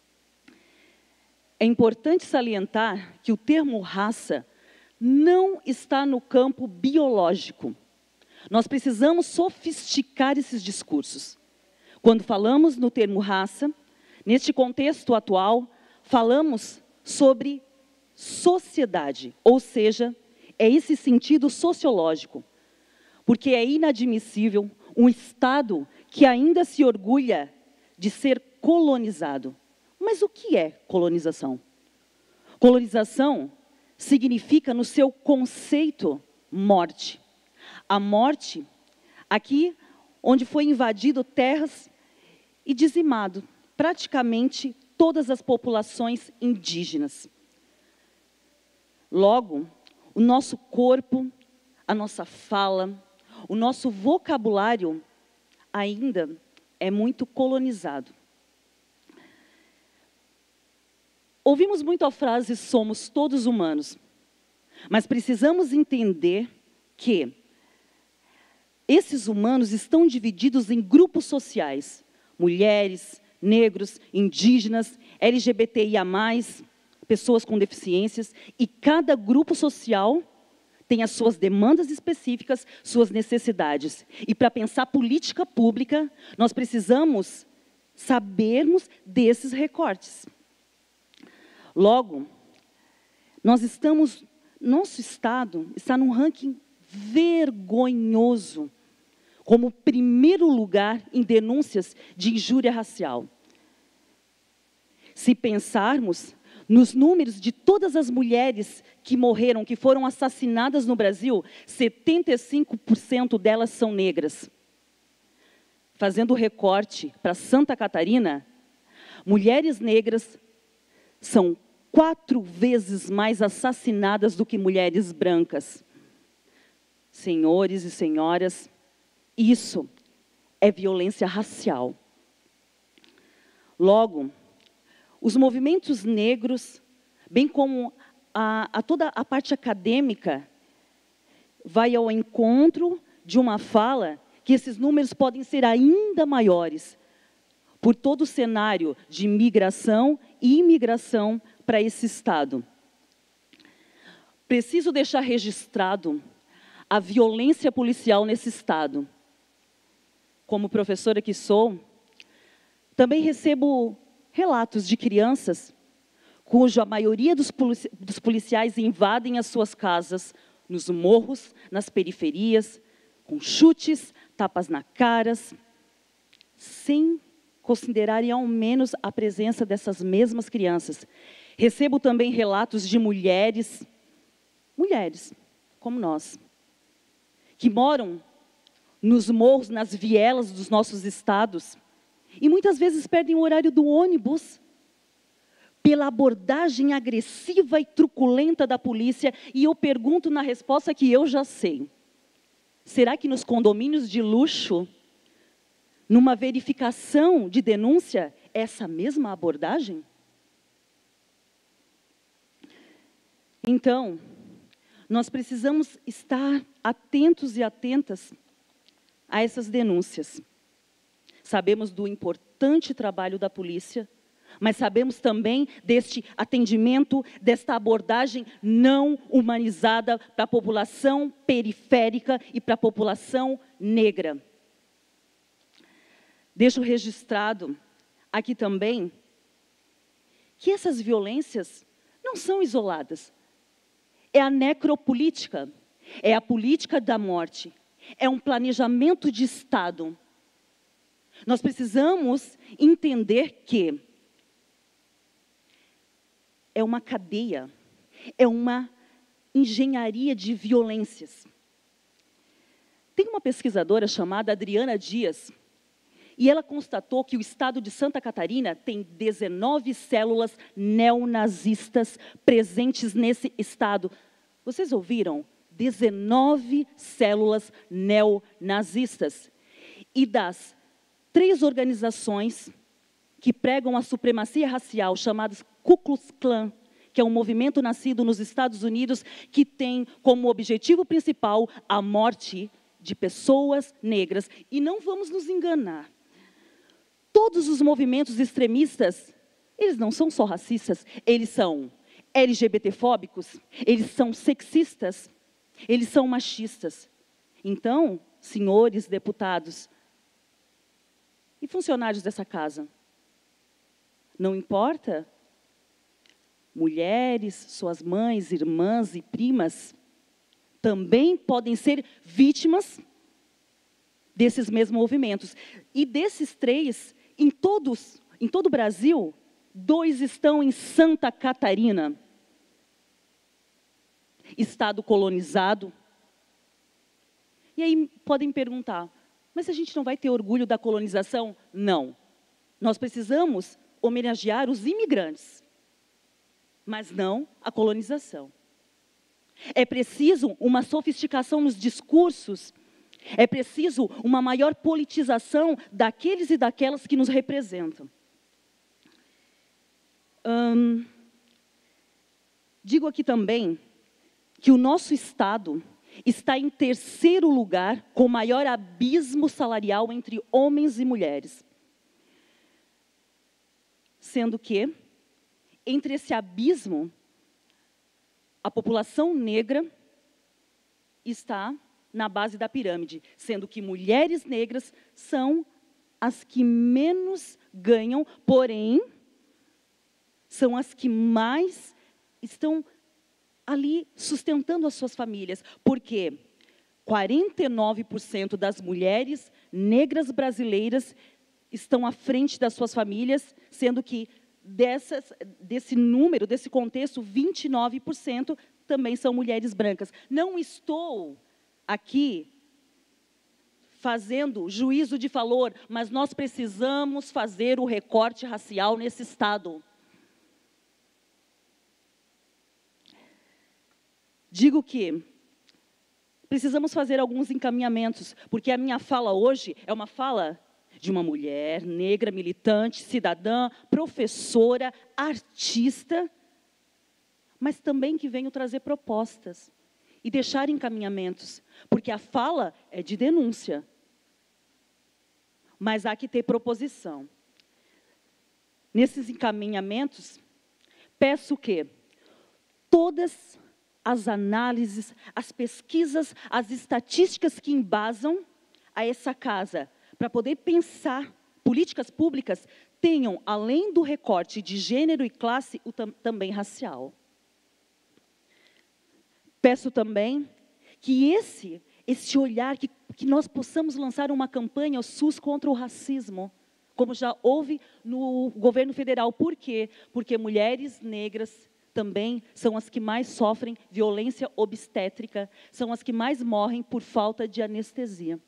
S5: É importante salientar que o termo raça não está no campo biológico. Nós precisamos sofisticar esses discursos. Quando falamos no termo raça, neste contexto atual, falamos sobre sociedade, ou seja, é esse sentido sociológico, porque é inadmissível um Estado que ainda se orgulha de ser colonizado. Mas o que é colonização? Colonização significa, no seu conceito, morte. A morte, aqui onde foi invadido terras e dizimado praticamente todas as populações indígenas. Logo, o nosso corpo, a nossa fala, o nosso vocabulário ainda é muito colonizado. Ouvimos muito a frase, somos todos humanos, mas precisamos entender que esses humanos estão divididos em grupos sociais, mulheres, negros, indígenas, L G B T I A mais, pessoas com deficiências, e cada grupo social tem as suas demandas específicas, suas necessidades. E para pensar política pública, nós precisamos sabermos desses recortes. Logo, nós estamos, nosso Estado está num ranking vergonhoso, como primeiro lugar em denúncias de injúria racial. Se pensarmos nos números de todas as mulheres que morreram, que foram assassinadas no Brasil, setenta e cinco por cento delas são negras. Fazendo recorte para Santa Catarina, mulheres negras são quatro vezes mais assassinadas do que mulheres brancas. Senhores e senhoras, isso é violência racial. Logo, os movimentos negros, bem como a, a toda a parte acadêmica, vai ao encontro de uma fala que esses números podem ser ainda maiores, por todo o cenário de migração e imigração para esse Estado. Preciso deixar registrado a violência policial nesse Estado. Como professora que sou, também recebo relatos de crianças cuja maioria dos, polici dos policiais invadem as suas casas, nos morros, nas periferias, com chutes, tapas na caras, sem considerarem ao menos a presença dessas mesmas crianças. Recebo também relatos de mulheres, mulheres como nós, que moram nos morros, nas vielas dos nossos estados, e muitas vezes perdem o horário do ônibus pela abordagem agressiva e truculenta da polícia. E eu pergunto na resposta que eu já sei: será que nos condomínios de luxo, numa verificação de denúncia, é essa mesma abordagem? Então, nós precisamos estar atentos e atentas a essas denúncias. Sabemos do importante trabalho da polícia, mas sabemos também deste atendimento, desta abordagem não humanizada para a população periférica e para a população negra. Deixo registrado aqui também que essas violências não são isoladas. É a necropolítica, é a política da morte, é um planejamento de Estado. Nós precisamos entender que é uma cadeia, é uma engenharia de violências. Tem uma pesquisadora chamada Adriana Dias, e ela constatou que o estado de Santa Catarina tem dezenove células neonazistas presentes nesse estado. Vocês ouviram? dezenove células neonazistas. E das três organizações que pregam a supremacia racial, chamadas Ku Klux Klan, que é um movimento nascido nos Estados Unidos, que tem como objetivo principal a morte de pessoas negras. E não vamos nos enganar. Todos os movimentos extremistas, eles não são só racistas, eles são L G B T-fóbicos, eles são sexistas, eles são machistas. Então, senhores deputados e funcionários dessa casa, não importa, mulheres, suas mães, irmãs e primas, também podem ser vítimas desses mesmos movimentos. E desses três, em, todos, em todo o Brasil, dois estão em Santa Catarina. Estado colonizado. E aí podem perguntar, mas a gente não vai ter orgulho da colonização? Não. Nós precisamos homenagear os imigrantes, mas não a colonização. É preciso uma sofisticação nos discursos, é preciso uma maior politização daqueles e daquelas que nos representam. Hum, digo aqui também que o nosso Estado está em terceiro lugar com maior abismo salarial entre homens e mulheres. Sendo que, entre esse abismo, a população negra está na base da pirâmide, sendo que mulheres negras são as que menos ganham, porém, são as que mais estão ali sustentando as suas famílias, porque quarenta e nove por cento das mulheres negras brasileiras estão à frente das suas famílias, sendo que dessas, desse número, desse contexto, vinte e nove por cento também são mulheres brancas. Não estou aqui fazendo juízo de valor, mas nós precisamos fazer o recorte racial nesse Estado. Digo que precisamos fazer alguns encaminhamentos, porque a minha fala hoje é uma fala de uma mulher negra, militante, cidadã, professora, artista, mas também que venho trazer propostas e deixar encaminhamentos, porque a fala é de denúncia, mas há que ter proposição. Nesses encaminhamentos, peço que todas as análises, as pesquisas, as estatísticas que embasam a essa casa, para poder pensar políticas públicas, tenham, além do recorte de gênero e classe, o tam, também racial. Peço também que esse, esse olhar, que, que nós possamos lançar uma campanha, o SUS contra o racismo, como já houve no governo federal. Por quê? Porque mulheres negras também são as que mais sofrem violência obstétrica, são as que mais morrem por falta de anestesia.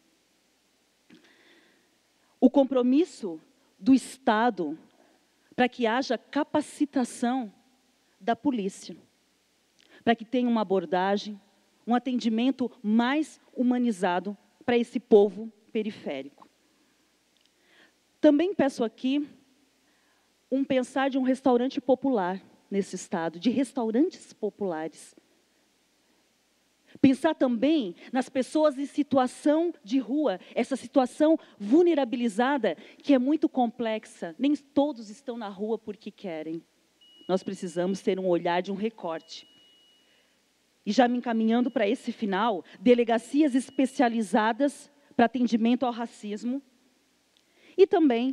S5: O compromisso do Estado para que haja capacitação da polícia, para que tenha uma abordagem, um atendimento mais humanizado para esse povo periférico. Também peço aqui um pensar de um restaurante popular nesse Estado, de restaurantes populares. Pensar também nas pessoas em situação de rua, essa situação vulnerabilizada, que é muito complexa. Nem todos estão na rua porque querem. Nós precisamos ter um olhar de um recorte. E já me encaminhando para esse final, delegacias especializadas para atendimento ao racismo e também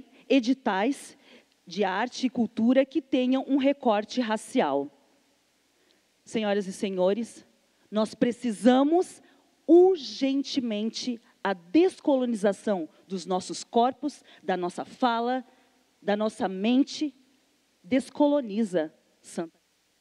S5: editais de arte e cultura que tenham um recorte racial. senhoras e senhores, nós precisamos urgentemente a descolonização dos nossos corpos, da nossa fala, da nossa mente. Descoloniza Santa.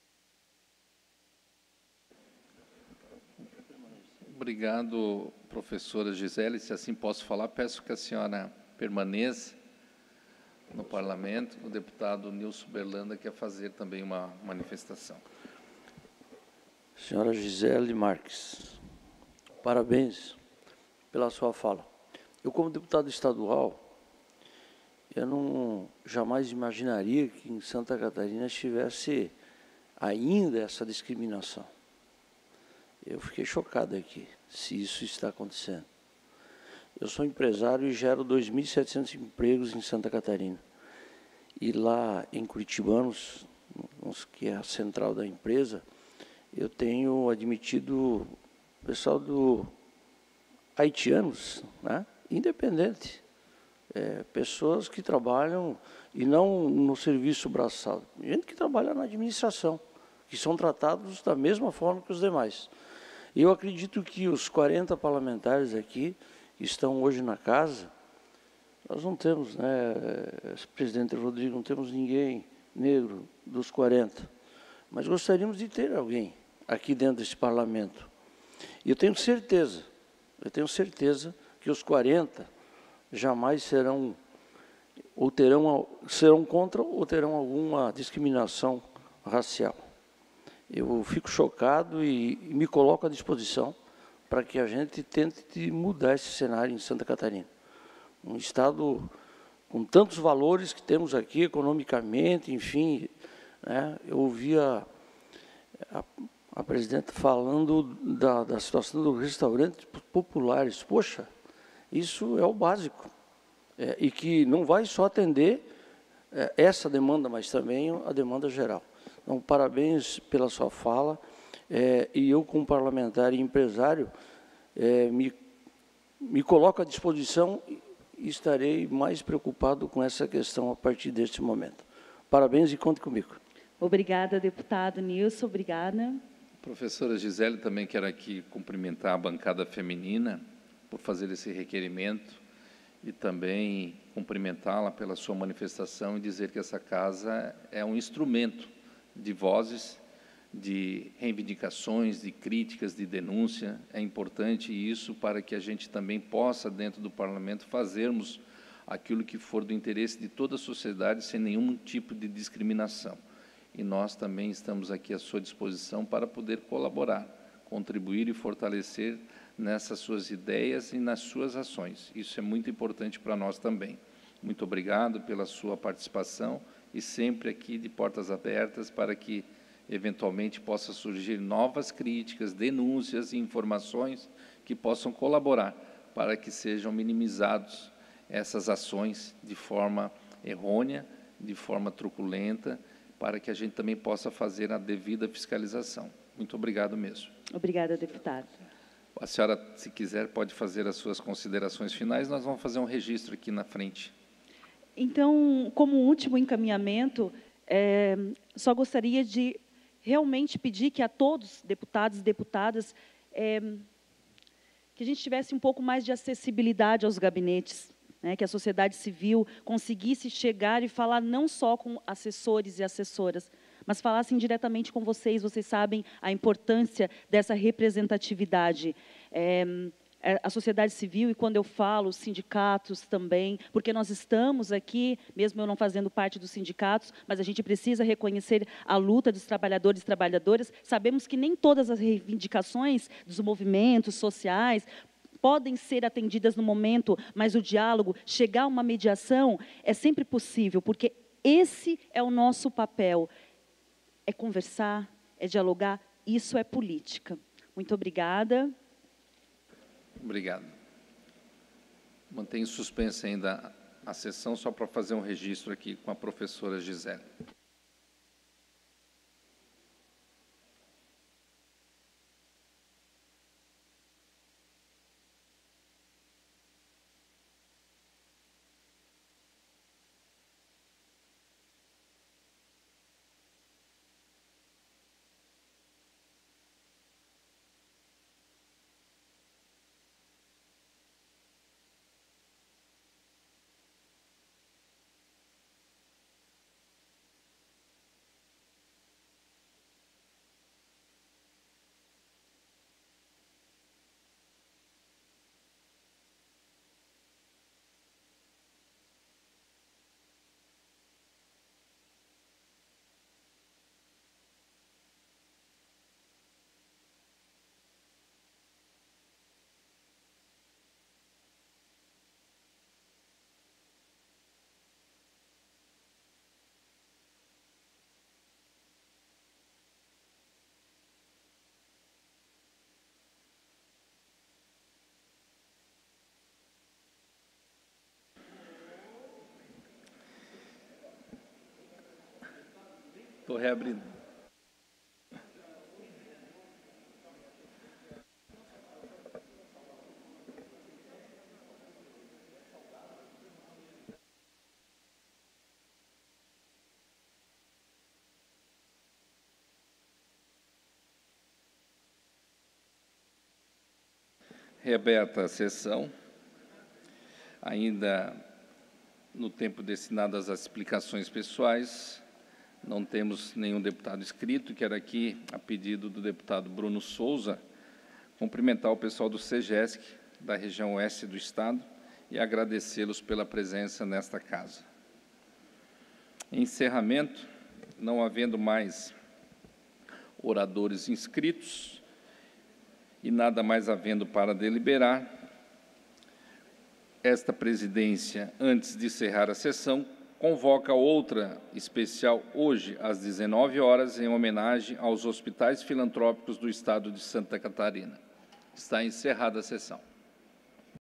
S1: Obrigado, professora Gisele. Se assim posso falar, peço que a senhora permaneça no parlamento. O deputado Nilson Berlanda quer fazer também uma manifestação.
S2: Senhora Gisele Marques, parabéns pela sua fala. Eu, como deputado estadual, eu não jamais imaginaria que em Santa Catarina estivesse ainda essa discriminação. Eu fiquei chocado aqui, se isso está acontecendo. Eu sou empresário e gero dois mil e setecentos empregos em Santa Catarina. E lá em Curitibanos, que é a central da empresa, eu tenho admitido o pessoal do haitianos, né? Independente. É, pessoas que trabalham, e não no serviço braçal, gente que trabalha na administração, que são tratados da mesma forma que os demais. Eu acredito que os quarenta parlamentares aqui, que estão hoje na casa, nós não temos, né, presidente Rodrigo, não temos ninguém negro dos quarenta, mas gostaríamos de ter alguém aqui dentro desse parlamento. E eu tenho certeza, eu tenho certeza que os quarenta jamais serão, ou terão, serão contra ou terão alguma discriminação racial. Eu fico chocado e, e me coloco à disposição para que a gente tente mudar esse cenário em Santa Catarina. Um estado com tantos valores que temos aqui, economicamente, enfim, né, eu ouvia a, a presidenta falando da, da situação dos restaurantes populares. Poxa, isso é o básico. É, e que não vai só atender é, essa demanda, mas também a demanda geral. Então, parabéns pela sua fala. É, e eu, como parlamentar e empresário, é, me, me coloco à disposição e estarei mais preocupado com essa questão a partir deste momento. Parabéns e conte comigo.
S5: Obrigada, deputado Nilson. Obrigada.
S1: Professora Gisele, também quero aqui cumprimentar a bancada feminina por fazer esse requerimento e também cumprimentá-la pela sua manifestação e dizer que essa casa é um instrumento de vozes, de reivindicações, de críticas, de denúncia. É importante isso para que a gente também possa, dentro do parlamento, fazermos aquilo que for do interesse de toda a sociedade, sem nenhum tipo de discriminação. E nós também estamos aqui à sua disposição para poder colaborar, contribuir e fortalecer nessas suas ideias e nas suas ações. Isso é muito importante para nós também. Muito obrigado pela sua participação e sempre aqui de portas abertas para que, eventualmente, possa surgir novas críticas, denúncias e informações que possam colaborar para que sejam minimizados essas ações de forma errônea, de forma truculenta, para que a gente também possa fazer a devida fiscalização. Muito obrigado mesmo.
S5: Obrigada, deputado.
S1: A senhora, se quiser, pode fazer as suas considerações finais. Nós vamos fazer um registro aqui na frente.
S5: Então, como último encaminhamento, é, só gostaria de realmente pedir que a todos, deputados e deputadas, é, que a gente tivesse um pouco mais de acessibilidade aos gabinetes, né, que a sociedade civil conseguisse chegar e falar não só com assessores e assessoras, mas falassem diretamente com vocês. Vocês sabem a importância dessa representatividade. É, a sociedade civil, e quando eu falo sindicatos também, porque nós estamos aqui, mesmo eu não fazendo parte dos sindicatos, mas a gente precisa reconhecer a luta dos trabalhadores e trabalhadoras. Sabemos que nem todas as reivindicações dos movimentos sociais podem ser atendidas no momento, mas o diálogo, chegar a uma mediação, é sempre possível, porque esse é o nosso papel. É conversar, é dialogar, isso é política. Muito obrigada.
S1: Obrigado. Mantenho suspensa ainda a sessão, só para fazer um registro aqui com a professora Gisele. Estou reabrindo. Reaberta a sessão, ainda no tempo destinado às explicações pessoais, não temos nenhum deputado inscrito. Quero aqui, a pedido do deputado Bruno Souza, cumprimentar o pessoal do SEGESC, da região oeste do Estado, e agradecê-los pela presença nesta casa. Em encerramento, não havendo mais oradores inscritos, e nada mais havendo para deliberar, esta presidência, antes de encerrar a sessão, convoca outra especial hoje, às dezenove horas, em homenagem aos hospitais filantrópicos do Estado de Santa Catarina. Está encerrada a sessão.